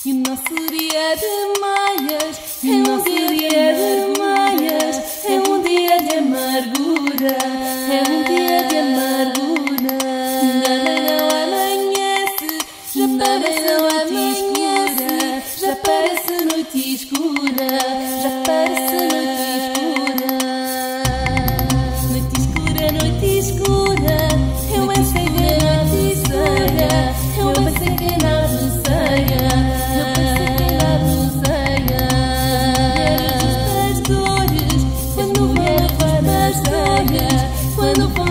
E o nosso dia de maias é um dia de maias, é um dia de amargura, é um dia de amargura. Ainda não amanhece, já parece noite escura, já parece noite escura, já parece noite escura. Noite escura, eu pensei que não te ceia, eu pensei que não te ceia. Quando